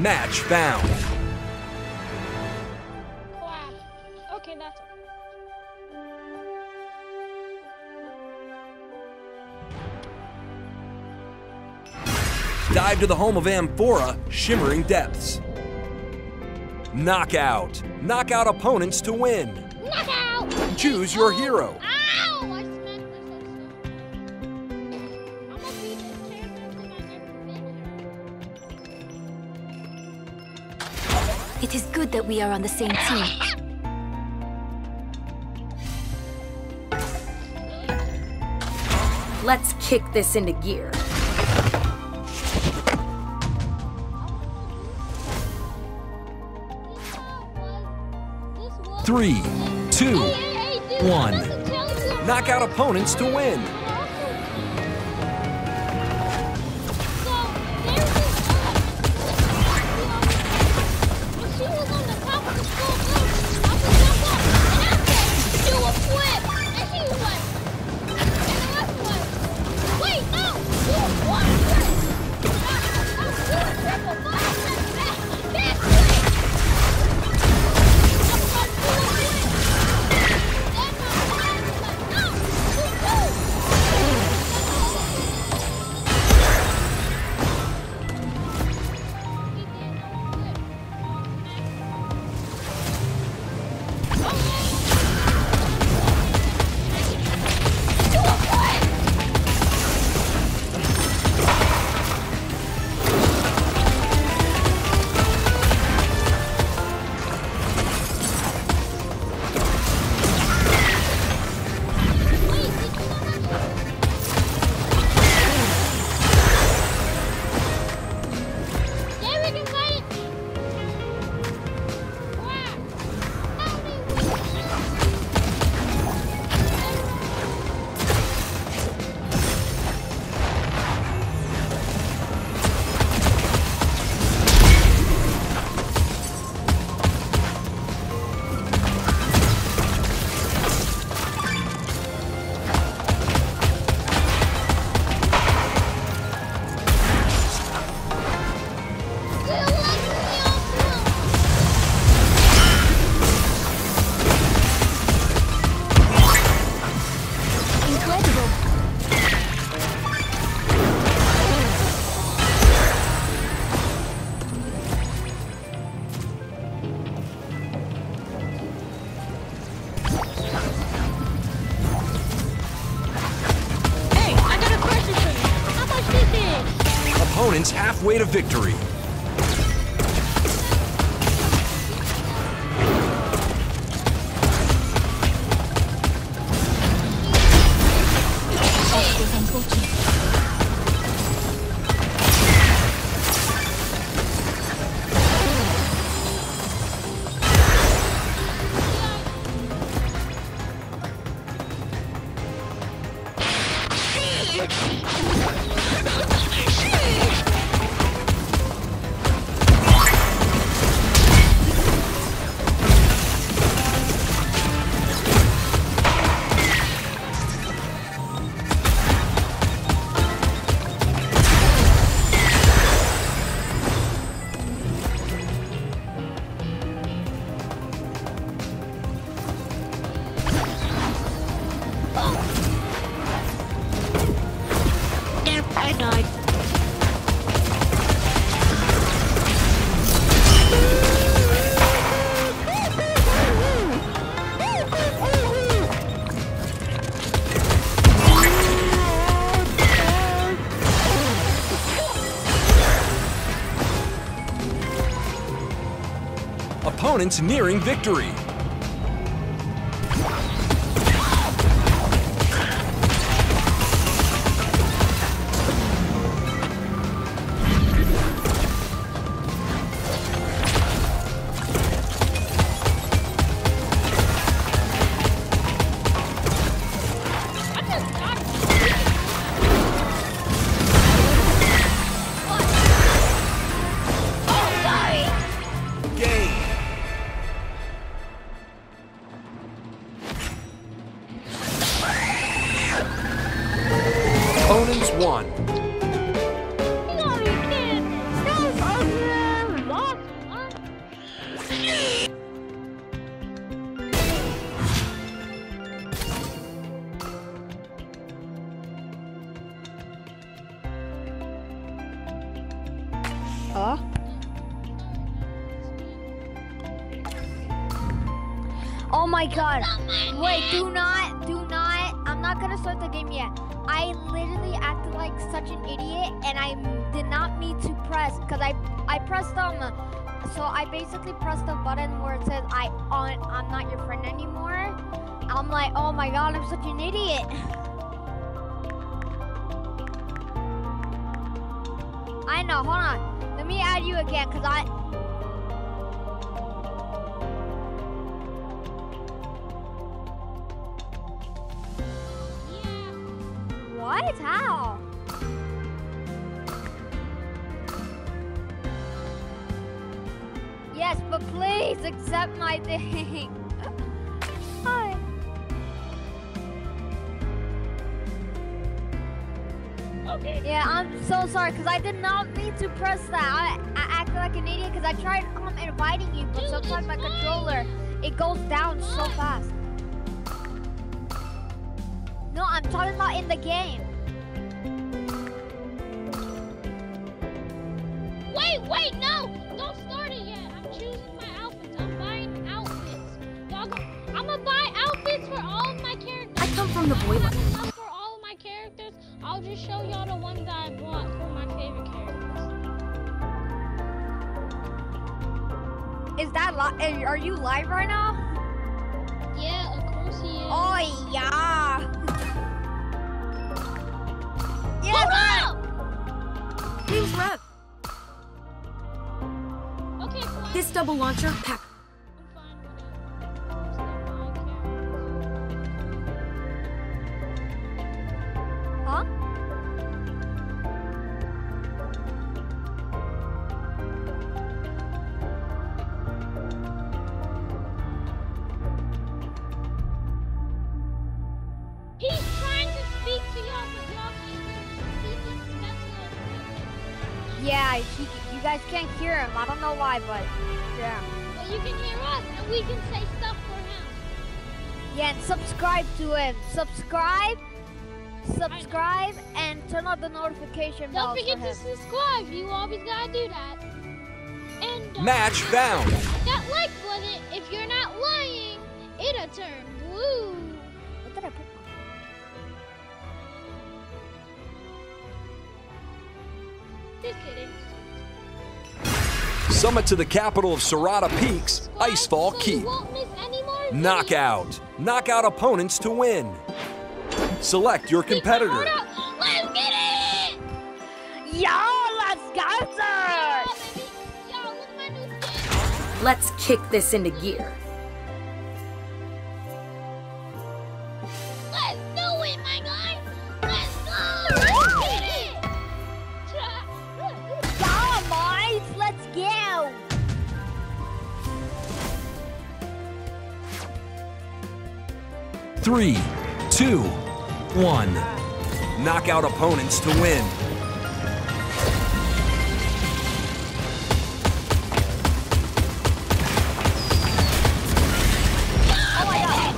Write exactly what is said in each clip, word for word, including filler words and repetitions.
Match found. Wow. Okay, that's okay. Dive to the home of Amphora, Shimmering Depths. Knockout. Knock out opponents to win. Knockout! Choose your hero. Ow! I smacked myself so. I'm gonna beat this character because I never finished her. It is good that we are on the same team. Let's kick this into gear. Three, two, Hey, hey, hey, dude, one. I'm about to tell you. Knock out opponents to win. So, there's this, uh, when she was on the top of the school roof, I was jump up, and I said, do a flip, and she was like, and I was like, wait, no, do one flip. And I, I, I was doing triple five flip, back, back flip. Opponents halfway to victory. I died. Opponents nearing victory. Oh my god. Wait, do not, do not. I'm not gonna start the game yet. I literally acted like such an idiot and I did not mean to press because I I pressed um so I basically pressed the button where it says I on I'm not your friend anymore. I'm like, oh my god, I'm such an idiot. I know, hold on. Let me add you again because I What? How? Yes, but please accept my thing. Hi. Okay. Yeah, I'm so sorry because I did not mean to press that. I, I acted like an idiot because I tried um, inviting you, but Dude, sometimes my fine. controller, it goes down so fast. No, I'm talking about in the game. Wait, wait, no! Don't start it yet. I'm choosing my outfits. I'm buying outfits. Y'all go, I'm gonna buy outfits for all of my characters. I come from the boy If I line. have enough for all of my characters, I'll just show y'all the ones that I bought for my favorite characters. Is that li- are you live right now? Yeah, of course he is. Oh yeah. Yes. Hold up! Name's Rev. Okay, cool. This double launcher pack. I'm fine with it. It's not my character. Huh? He's trying to speak to y'all, but y'all can't hear him. He thinks that's a... Yeah, he, you guys can't hear him. I don't know why, but yeah. But you can hear us, and we can say stuff for him. Yeah, and subscribe to him. Subscribe, subscribe, and turn on the notification Don't bell forget for to him. subscribe. You always gotta do that. And uh, Match found. that like button, if you're not lying, it'll turn blue. What did I put? Just kidding. Summit to the capital of Serrata Peaks, Icefall So Keep. you won't miss any more videos. Knockout. Knock out opponents to win. Select your competitor. Hold up. Let's get it! Yo, let's go, sir! Yeah, baby. Yo, look at my new skin. Let's kick this into gear. Let's do it, my guy. Let's go. Let's get it. Yeah, boys, let's go! Three, two, one. Knock out opponents to win. Oh my god!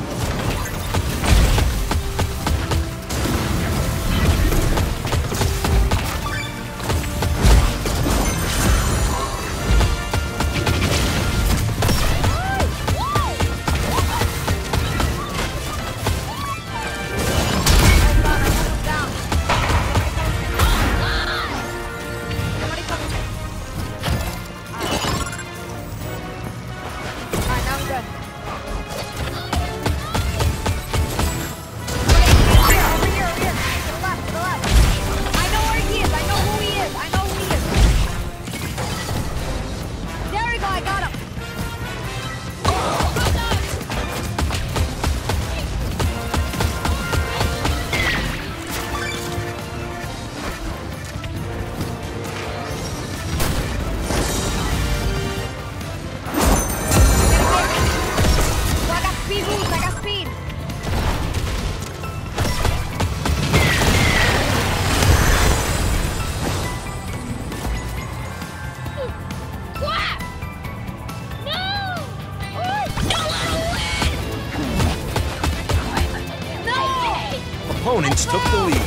Opponents took the lead.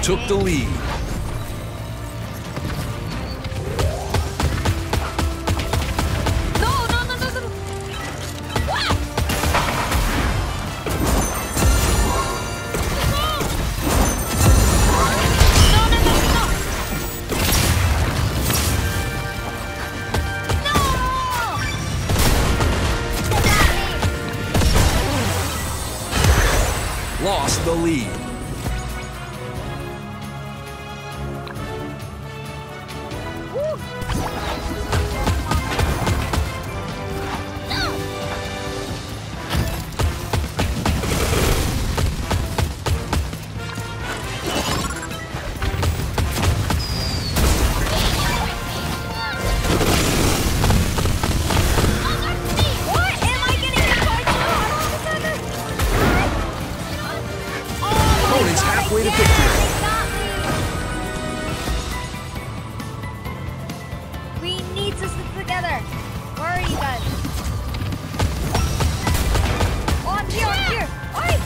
took the lead. No, no, no, no, no. What? No, no, no, no. No! Lost the lead. Opponents halfway to victory. We need to stick together. Where are you guys? Oh, I'm here, I'm here. Oi!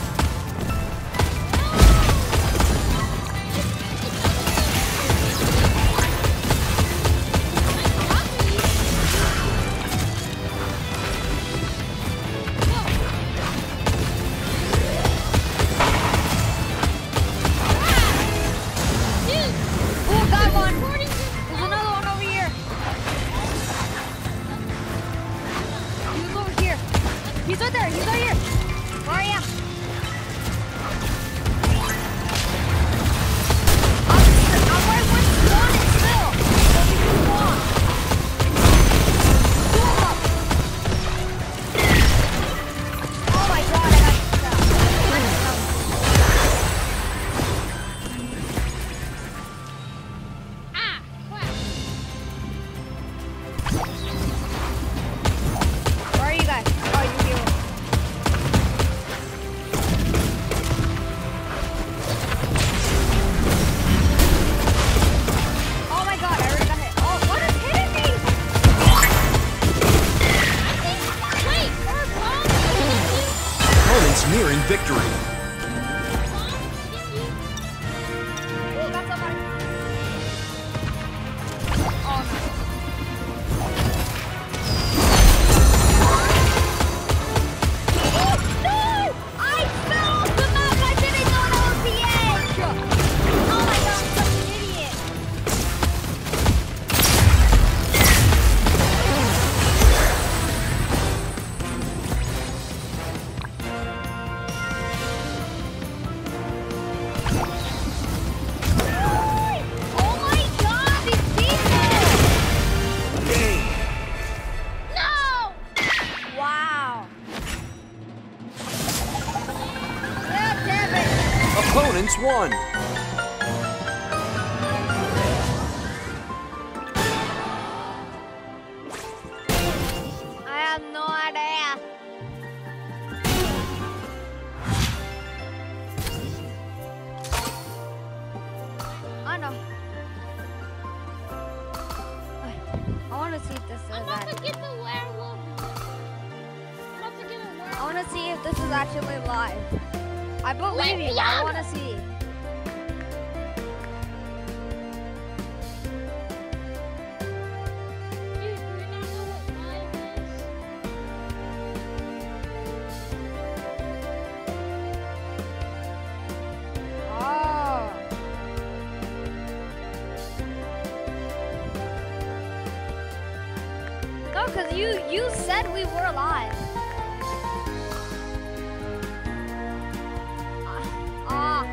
Oh, got one. There's another one over here. He's over here. He's right there. He's right here. Where are you? I'm, I'm right where the spawn is still. Where we can spawn. Two of them. Oh my god, I got stuck. Ah, crap. Where are you guys? Oh, you're here. Oh my god, I already got hit. Oh, what is hitting me? Wait, our bomb hit you? Opponents nearing victory. Bomb hit you? Oh, got somebody. Oh no. Oh, no! I fell off the map. I didn't know that was the edge. Oh my god, I'm such an idiot. Oh my god, these people! Game. No! Wow. Yeah, damn it. Opponents won. I have no idea. I know. I want to see if this is I'm about to actually. get the werewolf. I'm about to get a werewolf. I want to see if this is actually live. I believe Let you. me I out. want to see. Dude, do you not know what live is? Oh. No, because you you said we were live. Ah. Ah.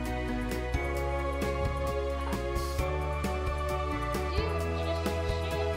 Dude, it is so shit.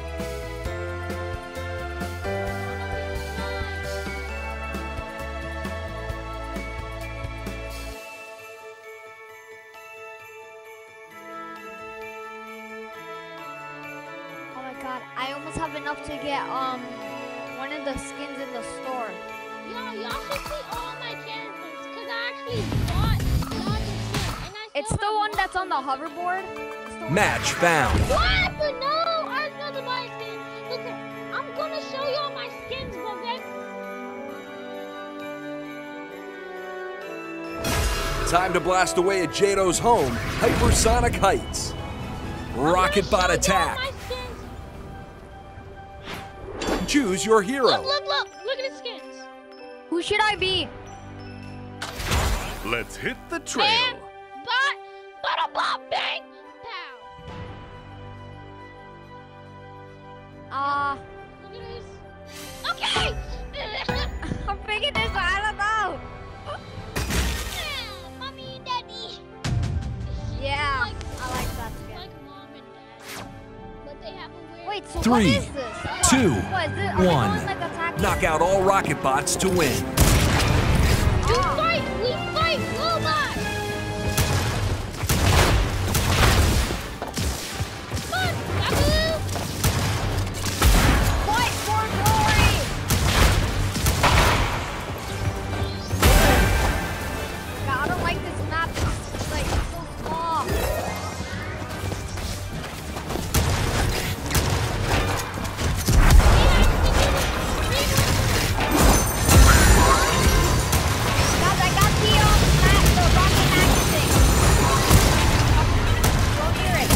Oh my god, I almost have enough to get um one of the skins in the store. Yo, y'all should see all my characters, because I actually bought Dodger Skin, and I still It's the have one more. that's on the hoverboard. It's the one Match found. What? No, I was going to buy a skin. Look, I'm going to show y'all my skins, but then... Time to blast away at Jado's home, Hypersonic Heights. Rocket bot attack. Choose your hero. Look, look, look! Look at his skins. Who should I be? Let's hit the trail. Bam! Bot! Bada bop! Bang! Pow! Uh, Look at this. Okay! I'm picking this one. I don't know. Yeah, Mommy and Daddy. Yeah, Like, I like that skin. like mom and dad. But they have a weird... Wait, so Three, what is this? What? two, what is this? Are we one. going, like, attacking? Knock out all rocket bots to win. You Oh. fight! We fight robots! Come on, Babu! Fight for glory! God, I don't like this map. It's like so small. Guys, I got the um, map, the rocket action thing. Go near it.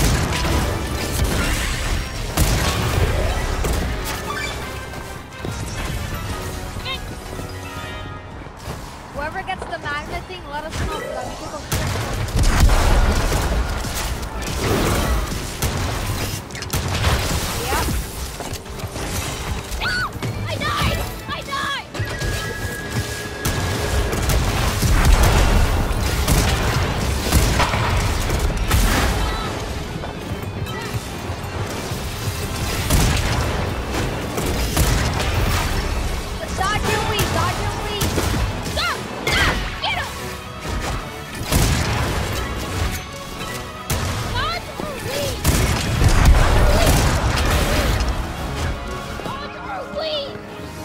Whoever gets the magnet thing, let us know. So we can go Yep. I died! I died! Dodge your weed, dodge your weed. Stop! Stop! Get him! Dodge or leave? Dodge or leave?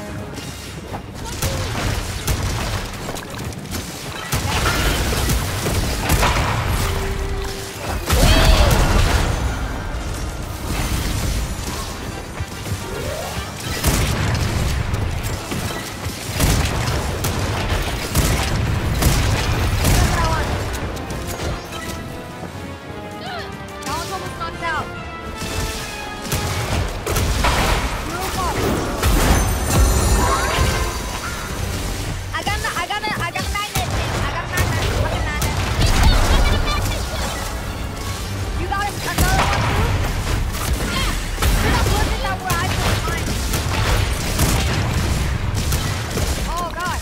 That one's almost knocked out. Move up. I got a, I got a, I got a magnet thing. I got a magnet. Fucking magnet. You got another one too? Yeah. Should have looked at that where I put mine. Oh god.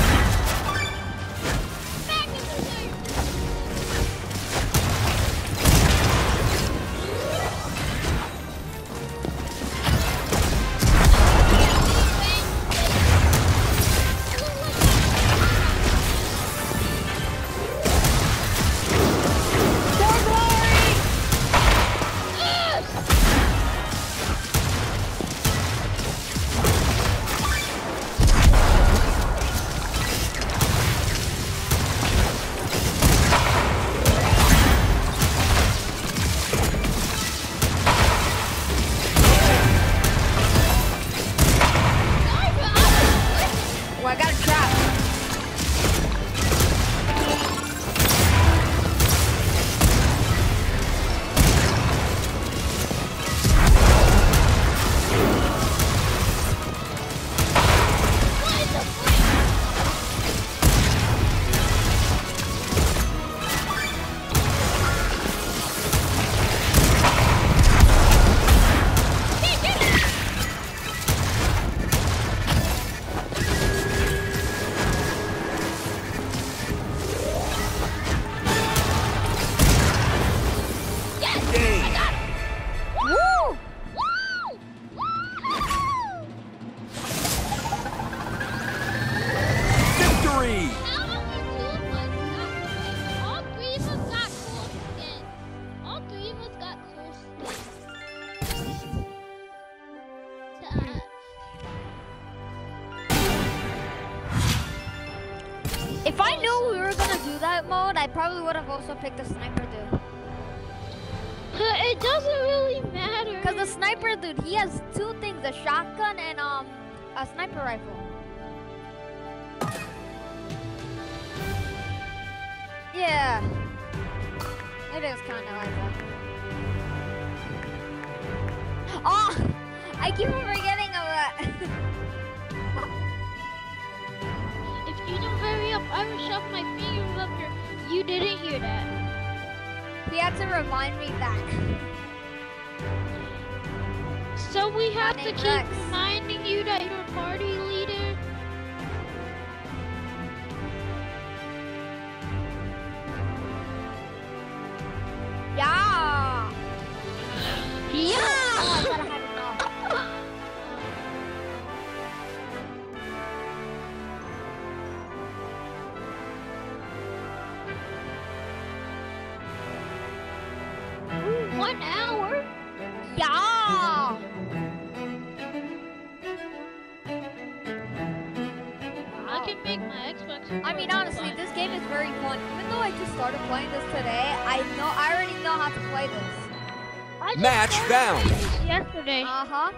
For glory! Oh, I got a trap. Game. Woo! Victory. All three of us got cool skins. All three of us got cool skins. If I knew we were gonna do that mode, I probably would have also picked the sniper dude. It doesn't really matter. Cause the sniper dude, he has two things: a shotgun and um a sniper rifle. Yeah. It is kind of like that. Oh, I keep on forgetting of that. If you don't hurry up, I will shove my fingers up your. You didn't hear that. He had to remind me back. So we have My to name keep Rex. reminding you that you're party leader. Yeah. Yeah. Oh, I thought I had enough. Ooh, one hour. Yeah. I can make my Xbox. I mean, honestly, this game is very fun. Even though I just started playing this today, I know I already know how to play this. I just Match started found. playing this yesterday. Uh huh.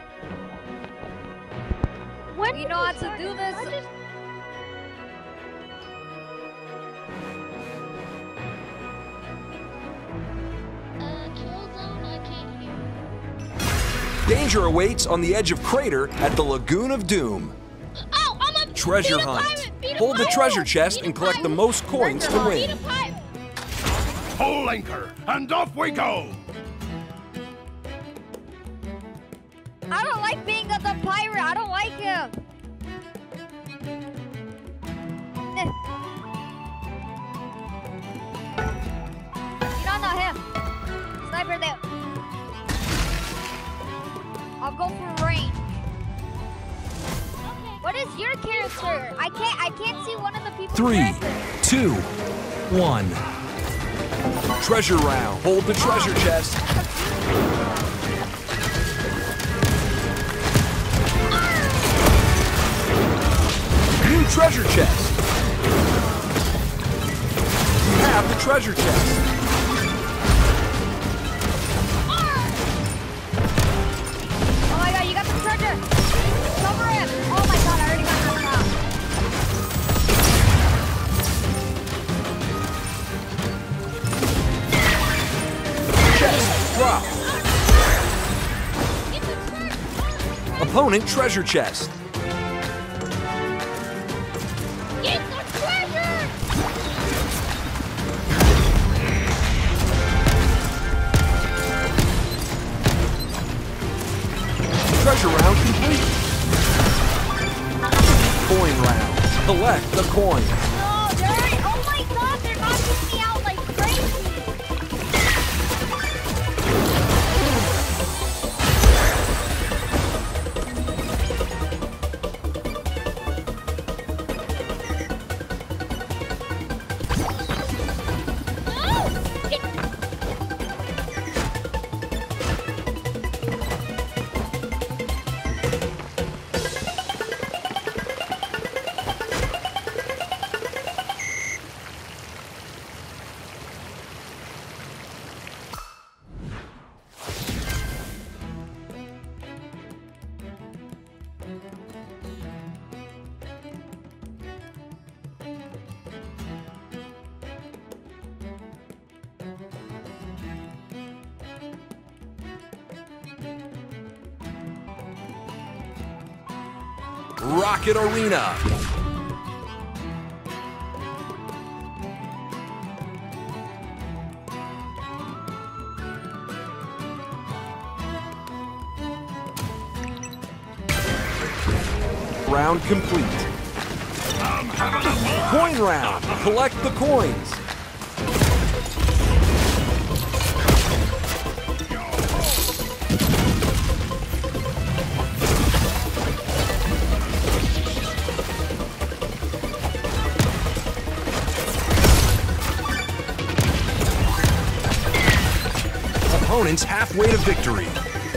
when we did know you how to start do this? this. I just... Uh, Killzone, I can't hear. Danger awaits on the edge of Crater at the Lagoon of Doom. Oh, I'm a Treasure beat a hunt. pirate, beat a Hold the pirate, treasure chest beat a and collect the pirate, most coins to Treasure beat win. a pirate. Whole anchor, and off we go! I don't like being a the pirate. I don't like him. Eh. You don't know him. Sniper there. I'll go for range. What is your character? I can't. I can't see one of the people's Three, characters. two, one. Treasure round. Hold the treasure chest. New treasure chest. You have the treasure chest. Oh my god, you got the treasure! Cover him! Oh my god, I already got knocked out. Chest drop. Opponent treasure chest. Get the treasure! Treasure round complete. Coin round. Collect the coins. No, they're already, oh my god, they're knocking me out like crazy. Rocket Arena. Round complete. Coin round. Collect the coins. Opponents halfway to victory.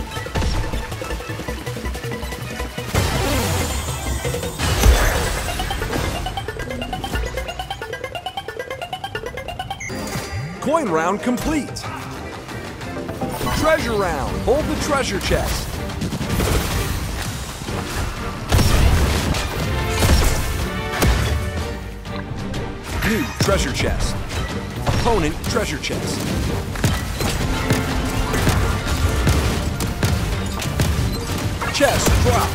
Coin round complete. Treasure round. Hold the treasure chest. New treasure chest. opponent treasure chest. Chest drop.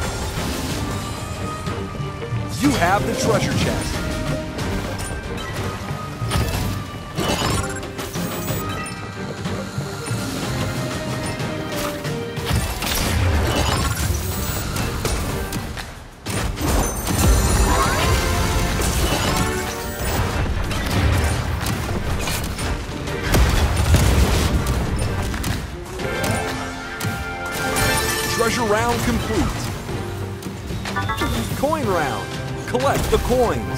You have the treasure chest. Treasure round complete. Coin round. Collect the coins.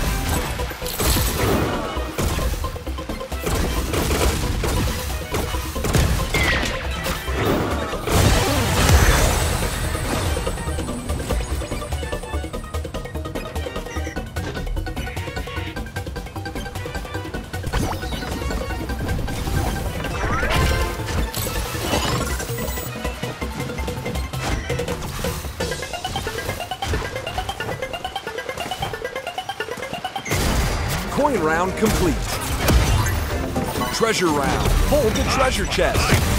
Coin round complete. Treasure round. Hold the treasure chest.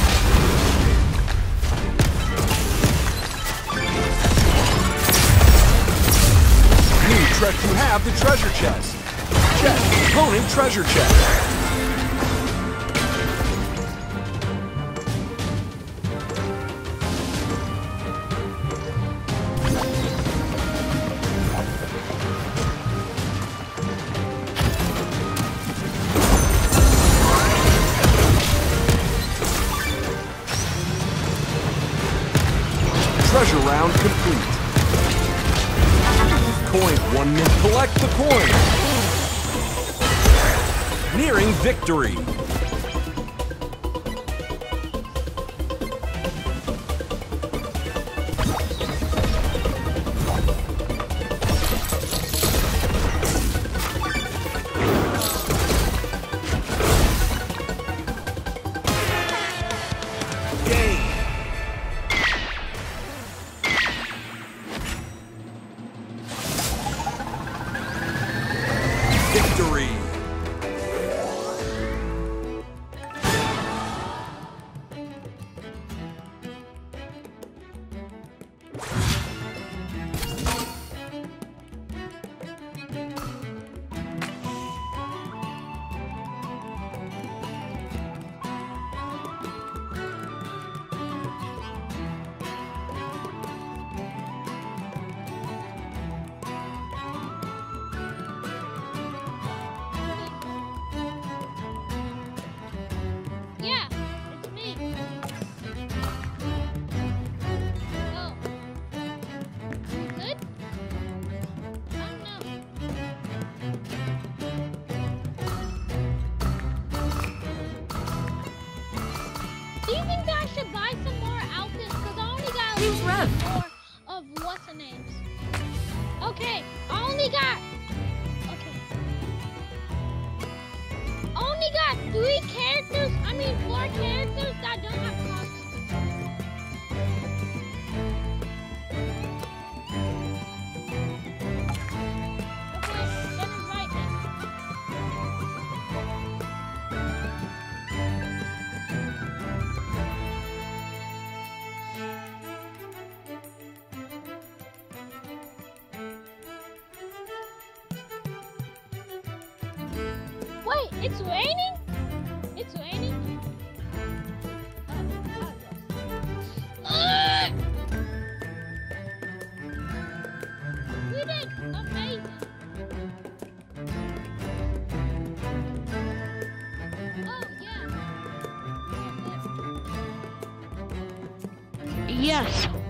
New tre- you have the treasure chest. Check. Opponent treasure chest. Treasure round complete. Coin one minute. Collect the coin. Nearing victory. Victory! Yeah, it's me. Oh. You good? I don't know. Do you think I should buy some more outfits? Because I only got Who's Rev? four of what's the names. Okay, I only got. Okay. Only got three characters. I mean, four characters that don't have costumes. Okay, then invite me. Wait, it's raining? It's raining? Ah! You did amazing. Oh, yeah. Yes,